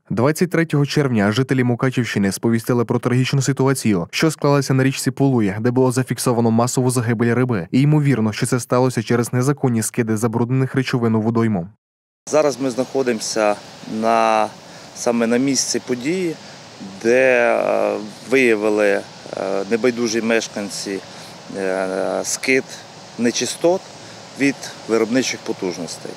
23 червня жителі Мукачівщини сповістили про трагічну ситуацію, що склалася на річці Полуй, де було зафіксовано масову загибель риби. І ймовірно, що це сталося через незаконні скиди забруднених речовин у водойму. Зараз ми знаходимося саме на місці події, де виявили небайдужі мешканці скид нечистот від виробничих потужностей.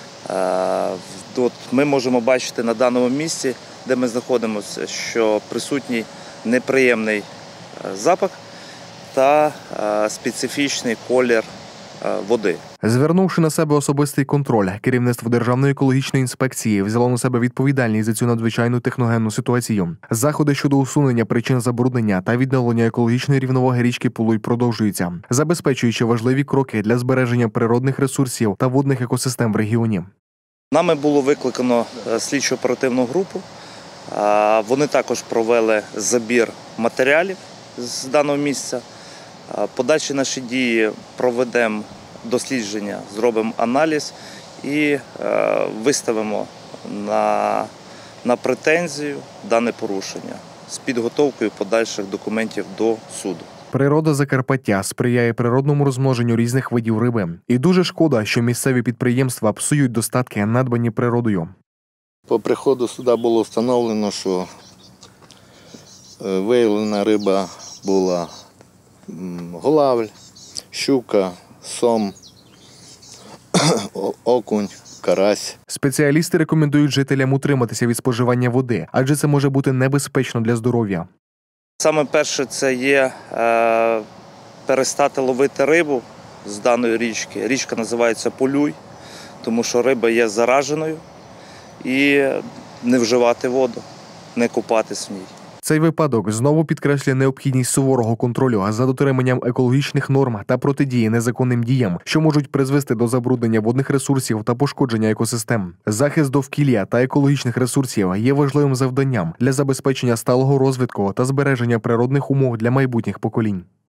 Ми можемо бачити на даному місці, де ми знаходимося, що присутній неприємний запах та специфічний колір води. Звернувши на себе особистий контроль, керівництво Державної екологічної інспекції взяло на себе відповідальність за цю надзвичайну техногенну ситуацію. Заходи щодо усунення причин забруднення та відновлення екологічної рівноваги річки Полуй продовжуються, забезпечуючи важливі кроки для збереження природних ресурсів та водних екосистем в регіоні. Нами було викликано слідчо-оперативну групу. Вони також провели забір матеріалів з даного місця. Подальші наші дії проведемо дослідження, зробимо аналіз і виставимо на претензію дане порушення з підготовкою подальших документів до суду. Природа Закарпаття сприяє природному розмноженню різних видів риби. І дуже шкода, що місцеві підприємства псують достатки, надбані природою. По приходу сюди було встановлено, що виявлена риба була голавль, щука, сом, окунь, карась. Спеціалісти рекомендують жителям утриматися від споживання води, адже це може бути небезпечно для здоров'я. Саме перше – це є перестати ловити рибу з даної річки. Річка називається Полуй, тому що риба є зараженою, і не вживати воду, не купатись в ній. Цей випадок знову підкреслює необхідність суворого контролю за дотриманням екологічних норм та протидії незаконним діям, що можуть призвести до забруднення водних ресурсів та пошкодження екосистем. Захист довкілля та екологічних ресурсів є важливим завданням для забезпечення сталого розвитку та збереження природних умов для майбутніх поколінь.